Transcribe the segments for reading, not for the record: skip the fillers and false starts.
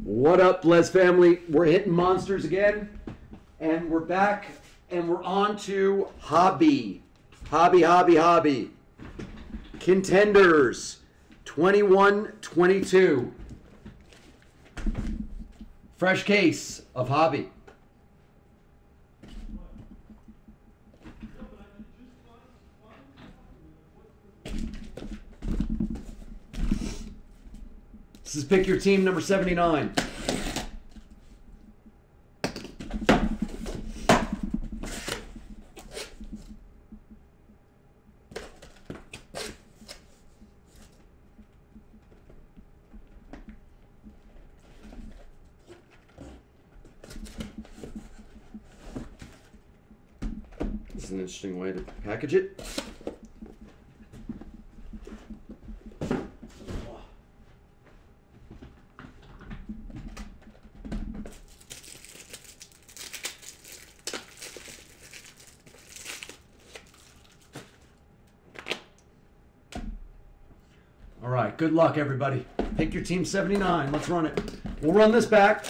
What up, Blez family? We're hitting monsters again, and we're back, and we're on to hobby. Hobby. Contenders 21-22. Fresh case of hobby. This is pick your team number 79. This is an interesting way to package it. All right, good luck, everybody. Pick your team 79. Let's run it. We'll run this back.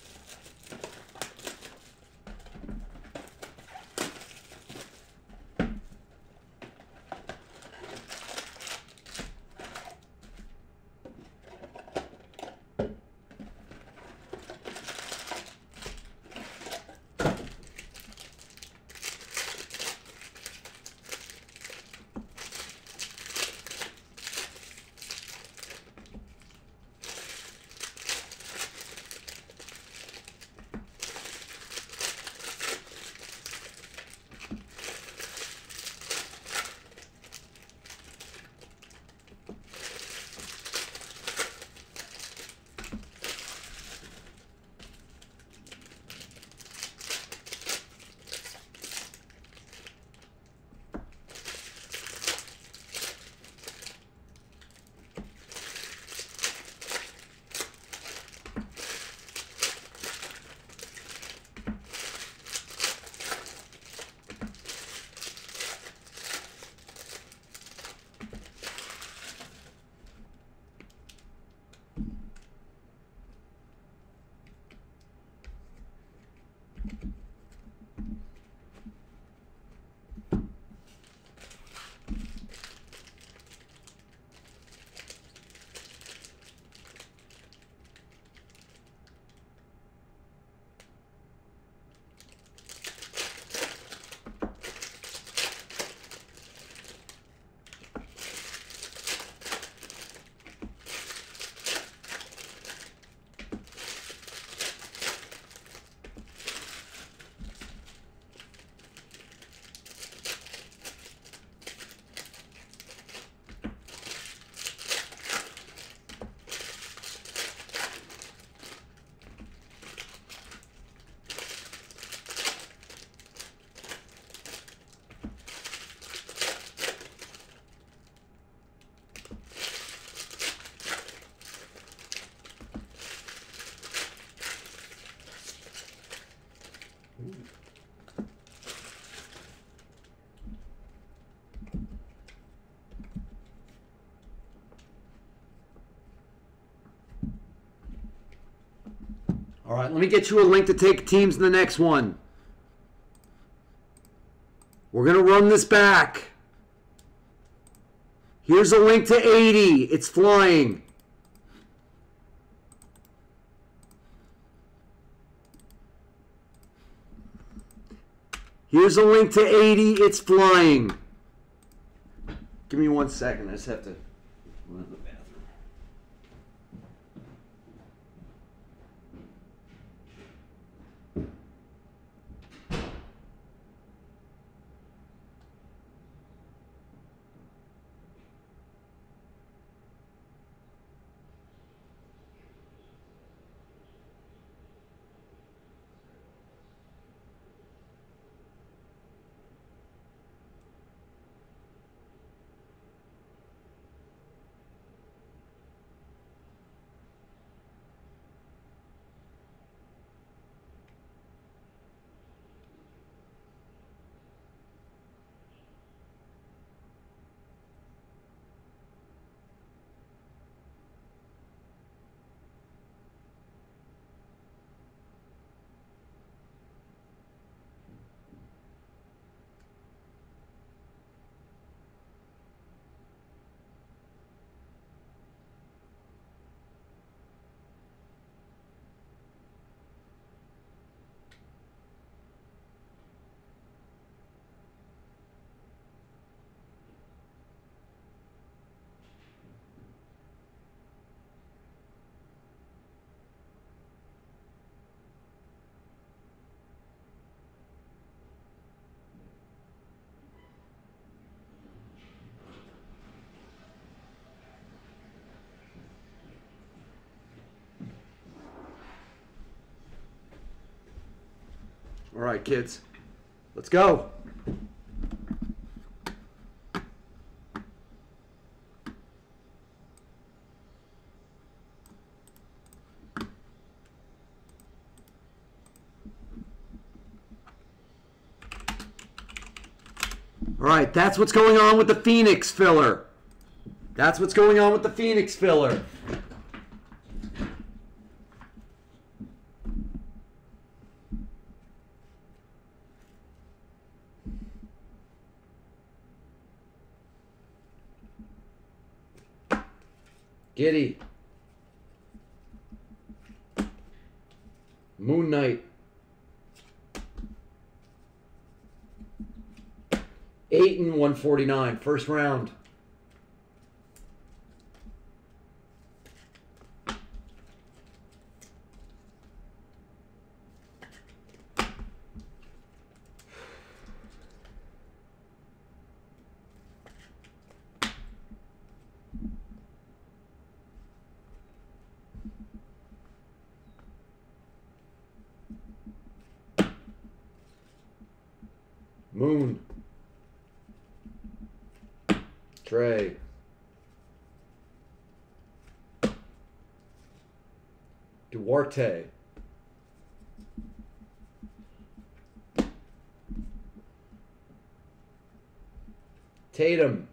All right, let me get you a link to take teams in the next one. We're going to run this back. Here's a link to 80. It's flying. Here's a link to 80. It's flying. Give me 1 second. I just have to run to the bathroom. All right, kids. Let's go. All right, that's what's going on with the Phoenix filler. That's what's going on with the Phoenix filler. Giddy. Moon Knight. 8 and 149, first round. Moon. Trey. Duarte. Tatum.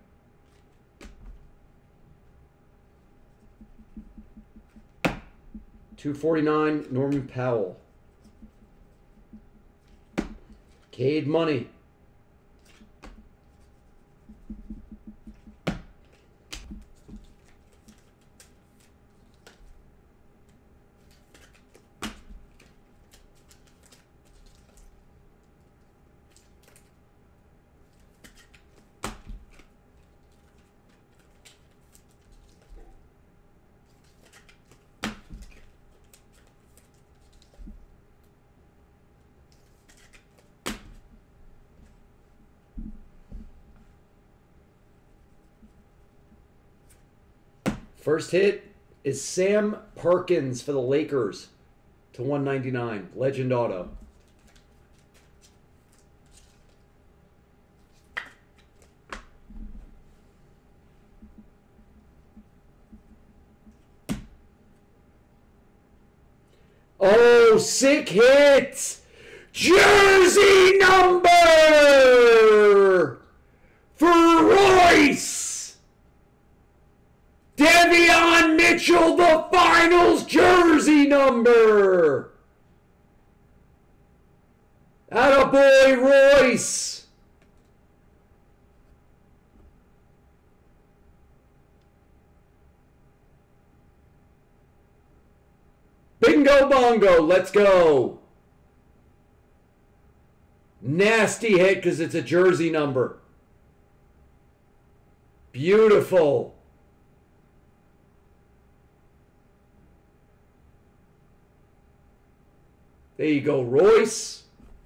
$249, Norman Powell. Cade Money. First hit is Sam Perkins for the Lakers to 199. Legend auto. Oh, sick hit! Jersey number for Royce! Devion Mitchell, the finals jersey number! Attaboy, Royce! Bingo bongo, let's go. Nasty hit because it's a jersey number. Beautiful. There you go, Royce.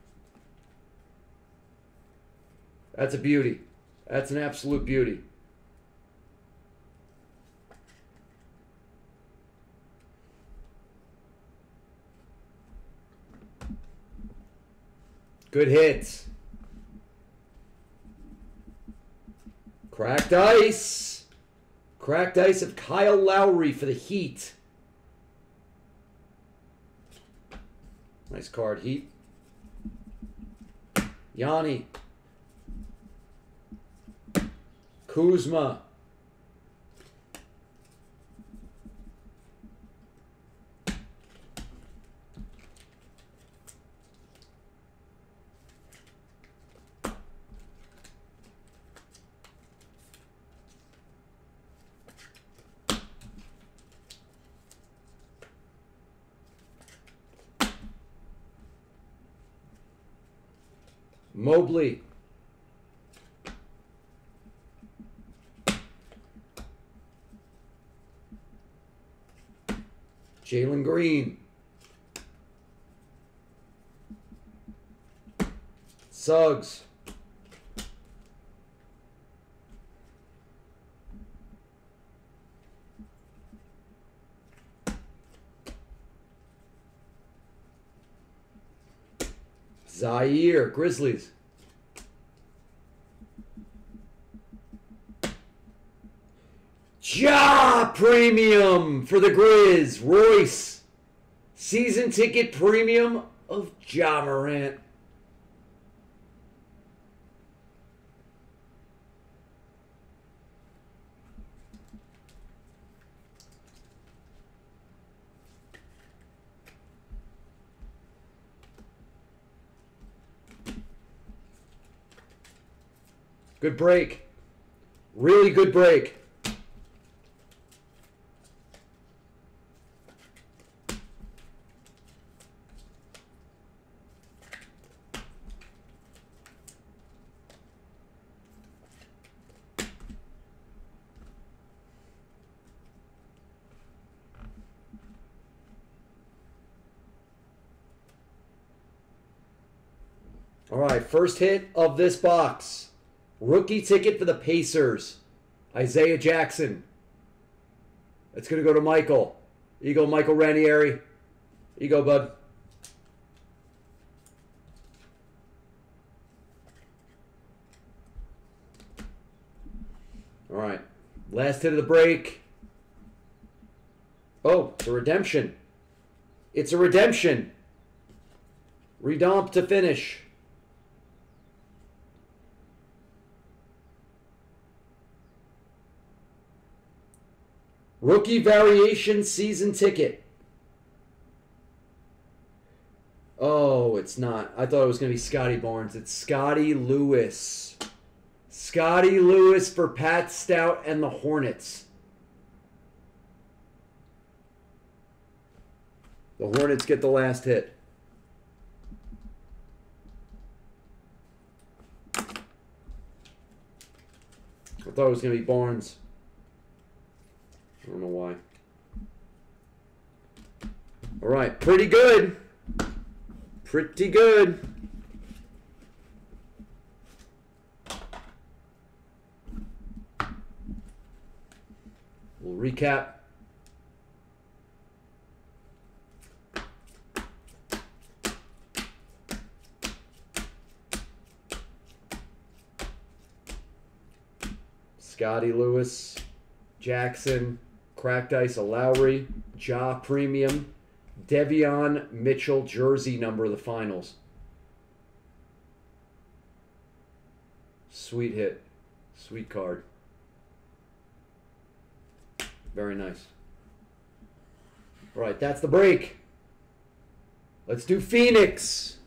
That's a beauty. That's an absolute beauty. Good hits. Cracked ice. Cracked ice of Kyle Lowry for the Heat. Nice card, Heat. Yanni. Kuzma. Mobley. Jalen Green. Suggs. Zaire, Grizzlies. Ja Premium for the Grizz. Royce. Season ticket premium of Ja Morant. Good break. Really good break. All right, first hit of this box. Rookie ticket for the Pacers. Isaiah Jackson. It's going to go to Michael. Here you go, Michael Ranieri. Here you go, bud. All right. Last hit of the break. Oh, it's a redemption. It's a redemption. Redomp to finish. Rookie variation season ticket. Oh, it's not. I thought it was going to be Scotty Barnes. It's Scotty Lewis. Scotty Lewis for Pat Stout and the Hornets. The Hornets get the last hit. I thought it was going to be Barnes. I don't know why. All right, pretty good. Pretty good. We'll recap. Scotty Lewis, Jackson, Cracked Ice, Lowry, Ja Premium, Devion Mitchell jersey number of the finals. Sweet hit. Sweet card. Very nice. All right, that's the break. Let's do Phoenix.